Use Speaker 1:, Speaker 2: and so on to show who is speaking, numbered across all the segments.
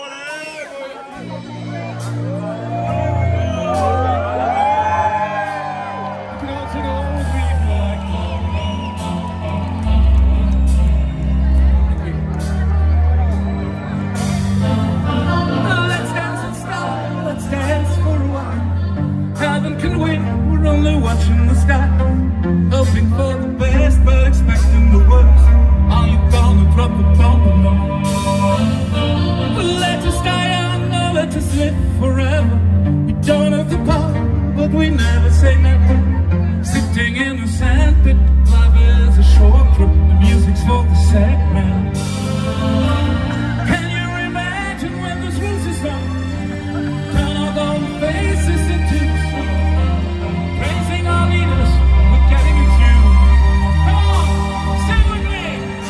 Speaker 1: Watching the sky, hoping for the best but expecting the worst. Are you gonna drop the bomb or not? Let us die young, no, let us live forever. We don't have the power, but we never say never. Sitting in the sand pit, life is a short trip. The music's for the sad man. Can you imagine when this rose is on? Turn our own faces into the sun. Praising our leaders, we're getting it through. Come on, sing with me.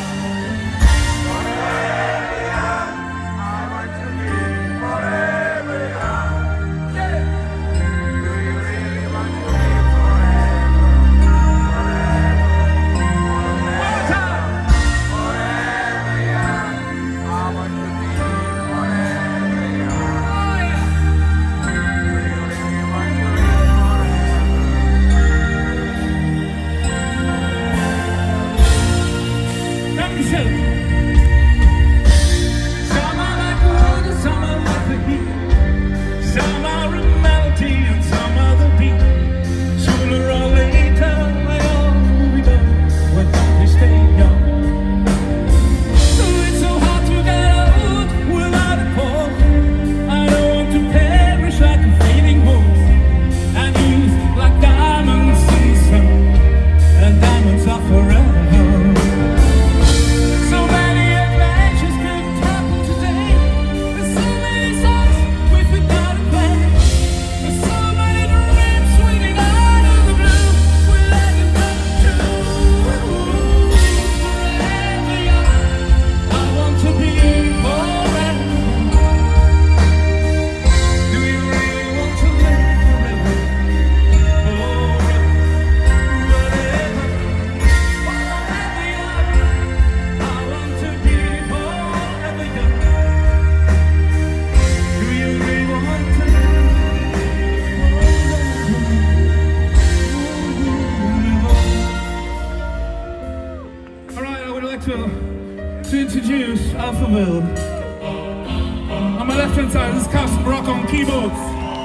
Speaker 1: Forever young, I want to be forever young. Yeah. Do you really want to live forever? One time. Forever young, I want to be forever young. Oh yeah. Do you really want to live some are like wood and some are like the heat. Some are a melody and some are the beat. Sooner or later they all will be done when they stay young. So it's so hard to get out without a cause. I don't want to perish like a fading horse. And youth like diamonds in the sun. And diamonds are forever. To introduce Alphaville. On my left hand side, this is Carson Rock on keyboards.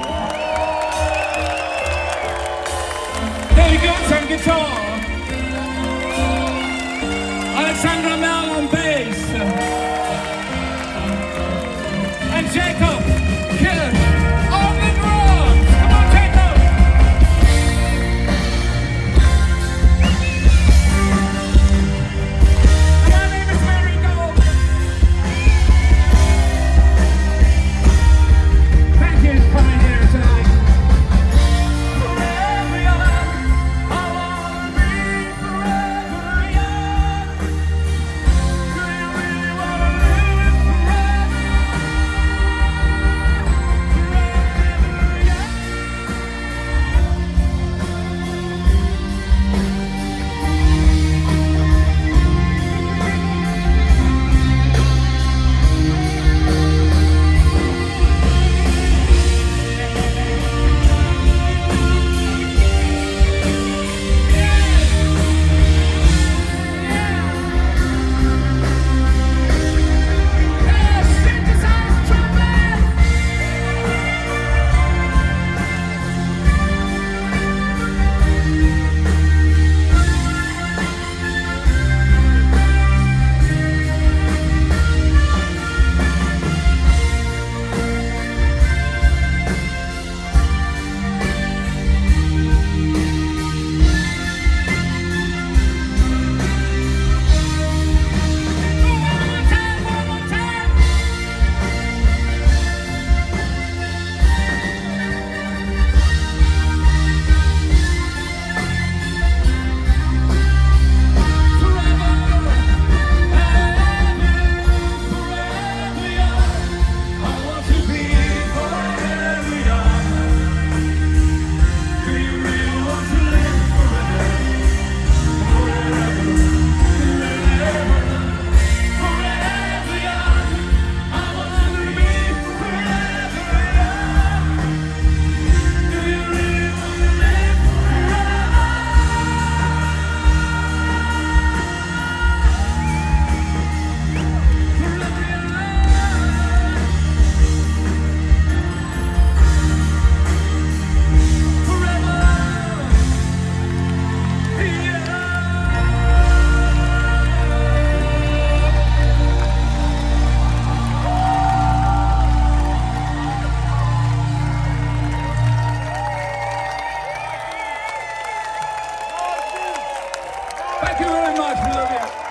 Speaker 1: David Goetz on guitar. Alexandra Mel on bass. And Jacob Kidd on the drums. Come on, Jacob! Thank you very much. We love you.